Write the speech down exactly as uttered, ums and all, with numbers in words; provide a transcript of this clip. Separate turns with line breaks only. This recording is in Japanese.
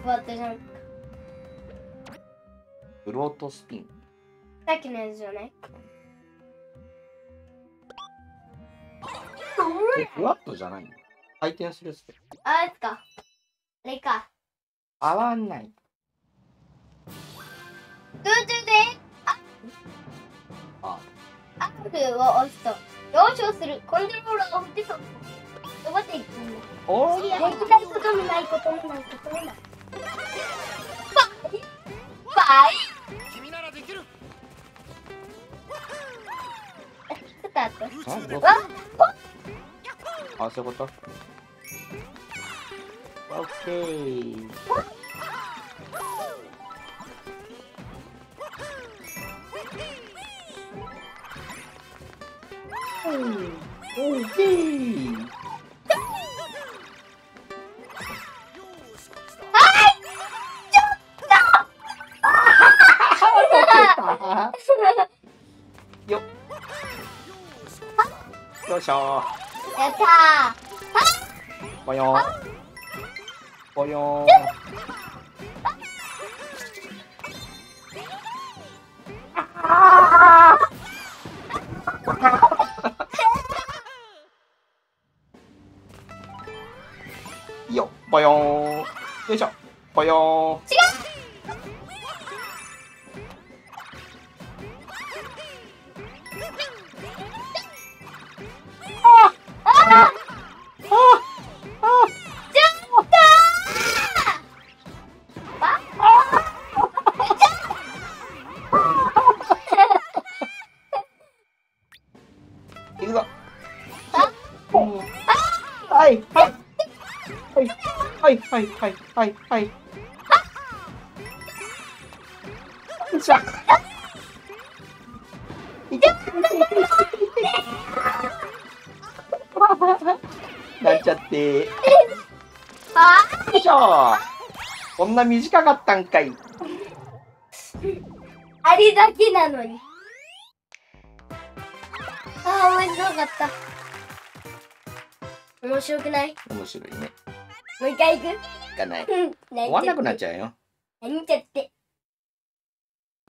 クワッドジャンプ。
フロートスピン。
さっきのやつじゃない？
え、フワットじゃないの？回転するやつで。
あれか。あれか。
合わない。
空中で
あ、
アクルを押すと上昇する。コントローラーを振ってと飛ばっていくんだ。
おりゃ
できないこともないこともないこともない。ファイファイ
君ならできる。
スタート。
あ、どう
わ
あ、そういうこと？オッケー。オッケー。よっ。よいしょ
やった
ー。ぽよん。ぽよん。よっ、ぽよん。よいしょ。ぽよん。
ー。違う。
いくぞ。はいはいはいはいはいはいはいはい。じゃ。なんちゃって。
あ
よいしょ。こんな短かったんかい。
あれだけなのに。ああ、面白かった。面白くない？
面白いね。
もう一回行く？
いかない。
うん。
終わんなくなっちゃうよ。
なんちゃって。